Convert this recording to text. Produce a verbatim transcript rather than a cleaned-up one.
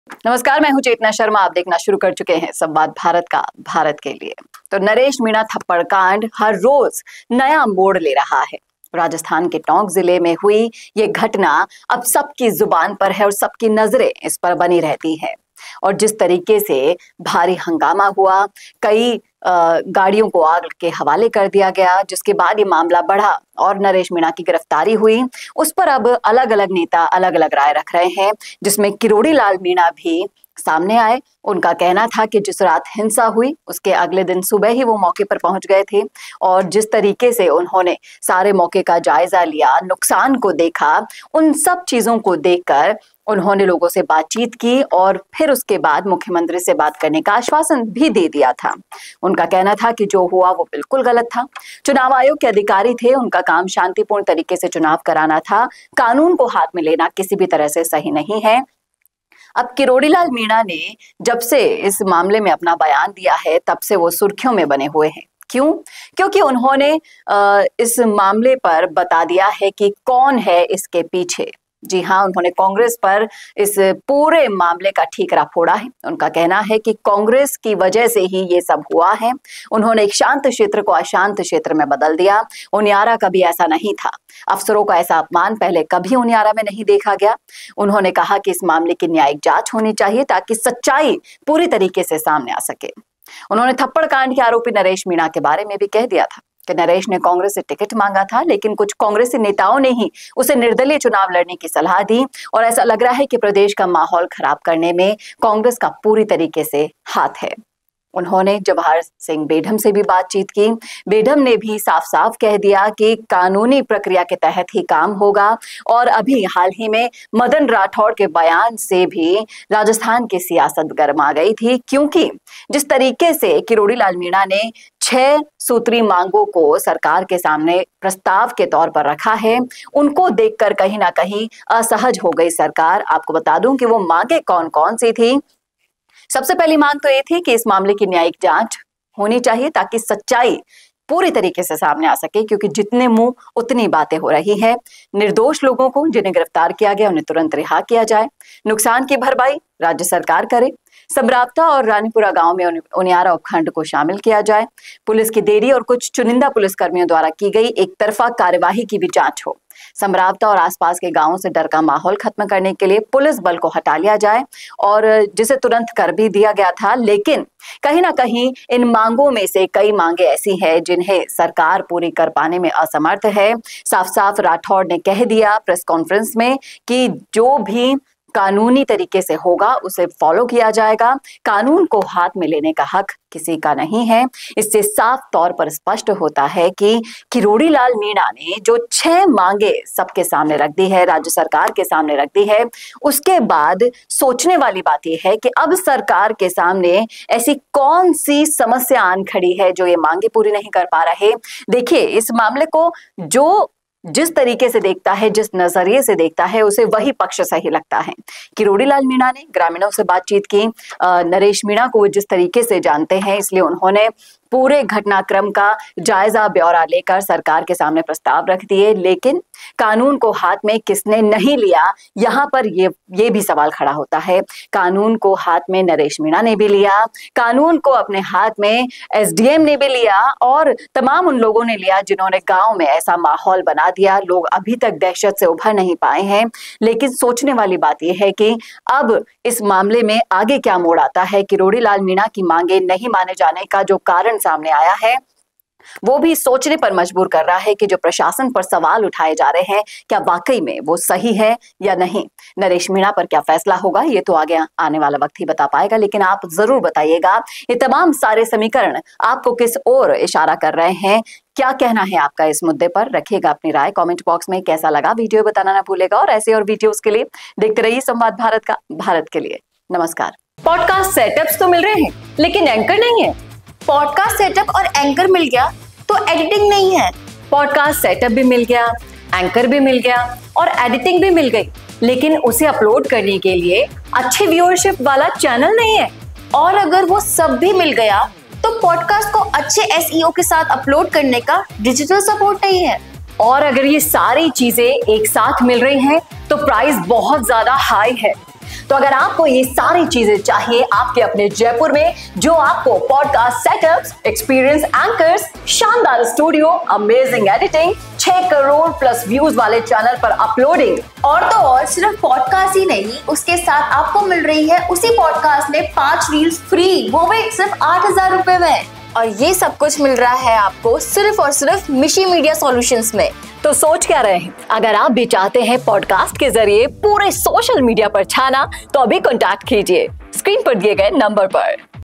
नमस्कार, मैं हूं चेतना शर्मा। आप देखना शुरू कर चुके हैं संवाद भारत का, भारत के लिए। तो नरेश मीणा थप्पड़ कांड हर रोज नया मोड़ ले रहा है। राजस्थान के टोंक जिले में हुई ये घटना अब सबकी जुबान पर है और सबकी नजरें इस पर बनी रहती हैं। और जिस तरीके से भारी हंगामा हुआ, कई गाड़ियों को आग के हवाले कर दिया गया, जिसके बाद ये मामला बढ़ा और नरेश मीणा की गिरफ्तारी हुई, उस पर अब अलग अलग नेता अलग अलग राय रख रहे हैं, जिसमें किरोड़ी लाल मीणा भी सामने आए। उनका कहना था कि जिस रात हिंसा हुई उसके अगले दिन सुबह ही वो मौके पर पहुंच गए थे और जिस तरीके से उन्होंने सारे मौके का जायजा लिया, नुकसान को देखा, उन सब चीजों को देखकर उन्होंने लोगों से बातचीत की और फिर उसके बाद मुख्यमंत्री से बात करने का आश्वासन भी दे दिया था। उनका कहना था कि जो हुआ वो बिल्कुल गलत था। चुनाव आयोग के अधिकारी थे, उनका काम शांतिपूर्ण तरीके से चुनाव कराना था। कानून को हाथ में लेना किसी भी तरह से सही नहीं है। अब किरोड़ी लाल मीणा ने जब से इस मामले में अपना बयान दिया है, तब से वो सुर्खियों में बने हुए हैं। क्यों? क्योंकि उन्होंने इस मामले पर बता दिया है कि कौन है इसके पीछे। जी हाँ, उन्होंने कांग्रेस पर इस पूरे मामले का ठीकरा फोड़ा है। उनका कहना है कि कांग्रेस की वजह से ही ये सब हुआ है। उन्होंने एक शांत क्षेत्र को अशांत क्षेत्र में बदल दिया। उनियारा कभी ऐसा नहीं था। अफसरों का ऐसा अपमान पहले कभी उनियारा में नहीं देखा गया। उन्होंने कहा कि इस मामले की न्यायिक जांच होनी चाहिए ताकि सच्चाई पूरी तरीके से सामने आ सके। उन्होंने थप्पड़ कांड के आरोपी नरेश मीणा के बारे में भी कह दिया था कि नरेश ने कांग्रेस से टिकट मांगा था, लेकिन कुछ कांग्रेसी नेताओं ने ही उसे निर्दलीय चुनाव लड़ने की सलाह दी और ऐसा लग रहा है कि प्रदेश का माहौल खराब करने में कांग्रेस का पूरी तरीके से हाथ है। उन्होंने जवाहर सिंह बेढम से भी बातचीत की। बेढम ने भी साफ साफ कह दिया कि कानूनी प्रक्रिया के तहत ही काम होगा और अभी हाल ही में मदन राठौड़ के बयान से भी राजस्थान की सियासत गर्मा गई थी, क्योंकि जिस तरीके से किरोड़ी लाल मीणा ने छह सूत्री मांगों को सरकार के सामने प्रस्ताव के तौर पर रखा है, उनको देखकर कहीं ना कहीं असहज हो गई सरकार। आपको बता दूं कि वो मांगे कौन कौन सी थी। सबसे पहली मांग तो ये थी कि इस मामले की न्यायिक जांच होनी चाहिए ताकि सच्चाई पूरी तरीके से सामने आ सके, क्योंकि जितने मुंह उतनी बातें हो रही है। निर्दोष लोगों को जिन्हें गिरफ्तार किया गया उन्हें तुरंत रिहा किया जाए। नुकसान की भरपाई राज्य सरकार करे। समरावता और रानीपुरा गांव में उनियारा उपखंड को शामिल किया जाए। पुलिस की देरी और कुछ चुनिंदा पुलिसकर्मियों द्वारा की गई एक तरफा कार्यवाही की भी जांच हो। समरावता और आसपास के गांवों से डर का माहौल खत्म करने के लिए पुलिस बल को हटा लिया जाए, और जिसे तुरंत कर भी दिया गया था। लेकिन कहीं ना कहीं इन मांगों में से कई मांगे ऐसी हैं जिन्हें सरकार पूरी कर पाने में असमर्थ है। साफ साफ राठौड़ ने कह दिया प्रेस कॉन्फ्रेंस में कि जो भी कानूनी तरीके से होगा उसे फॉलो किया जाएगा। कानून को हाथ में लेने का हक किसी का नहीं है। इससे साफ तौर पर स्पष्ट होता है कि किरोड़ी लाल मीणा ने जो छह मांगे सबके सामने रख दी है, राज्य सरकार के सामने रख दी है, उसके बाद सोचने वाली बात यह है कि अब सरकार के सामने ऐसी कौन सी समस्या आन खड़ी है जो ये मांगे पूरी नहीं कर पा रहे। देखिए, इस मामले को जो जिस तरीके से देखता है, जिस नजरिए से देखता है, उसे वही पक्ष सही लगता है। किरोड़ी लाल मीणा ने ग्रामीणों से बातचीत की। नरेश मीणा को जिस तरीके से जानते हैं, इसलिए उन्होंने पूरे घटनाक्रम का जायजा ब्यौरा लेकर सरकार के सामने प्रस्ताव रख दिए। लेकिन कानून को हाथ में किसने नहीं लिया, यहाँ पर ये ये भी सवाल खड़ा होता है। कानून को हाथ में नरेश मीणा ने भी लिया, कानून को अपने हाथ में एसडीएम ने भी लिया और तमाम उन लोगों ने लिया जिन्होंने गांव में ऐसा माहौल बना दिया। लोग अभी तक दहशत से उभर नहीं पाए हैं। लेकिन सोचने वाली बात यह है कि अब इस मामले में आगे क्या मोड़ आता है। किरोड़ी लाल मीणा की मांगे नहीं माने जाने का जो कारण सामने आया है, वो भी सोचने पर मजबूर कर रहा है कि जो प्रशासन पर सवाल उठाए जा रहे हैं, क्या वाकई में वो सही है या नहीं। नरेश मीणा पर क्या फैसला होगा, ये तो आगे आने वाला वक्त ही बता पाएगा। लेकिन आप जरूर बताइएगा, ये तमाम सारे समीकरण आपको किस ओर इशारा कर रहे हैं। क्या कहना है आपका इस मुद्दे पर? रखिएगा अपनी राय कमेंट बॉक्स में। कैसा लगा वीडियो बताना ना भूलेगा, और ऐसे और वीडियोस के लिए देखते रहिए संवाद भारत का, भारत के लिए। नमस्कार। पॉडकास्ट सेटअप्स तो मिल रहे हैं, लेकिन एंकर नहीं है। पॉडकास्ट सेटअप और एंकर मिल गया तो एडिटिंग नहीं है। पॉडकास्ट सेटअप भी मिल गया, एंकर भी मिल गया और एडिटिंग भी मिल गई, लेकिन उसे अपलोड करने के लिए अच्छी व्यूअरशिप वाला चैनल नहीं है। और अगर वो सब भी मिल गया तो पॉडकास्ट को अच्छे एसईओ के साथ अपलोड करने का डिजिटल सपोर्ट नहीं है। और अगर ये सारी चीजें एक साथ मिल रही हैं तो प्राइस बहुत ज्यादा हाई है। तो अगर आपको ये सारी चीजें चाहिए आपके अपने जयपुर में, जो आपको पॉडकास्ट सेटअप्स, एक्सपीरियंस एंकर्स, शानदार स्टूडियो, अमेजिंग एडिटिंग, छह करोड़ प्लस व्यूज वाले चैनल पर अपलोडिंग, और तो और सिर्फ पॉडकास्ट ही नहीं, उसके साथ आपको मिल रही है उसी पॉडकास्ट में पांच रील्स फ्री, वो भी सिर्फ आठ हजार रुपए में। और ये सब कुछ मिल रहा है आपको सिर्फ और सिर्फ मिशी मीडिया सॉल्यूशंस में। तो सोच क्या रहे हैं? अगर आप भी चाहते हैं पॉडकास्ट के जरिए पूरे सोशल मीडिया पर छाना, तो अभी कॉन्टैक्ट कीजिए स्क्रीन पर दिए गए नंबर पर।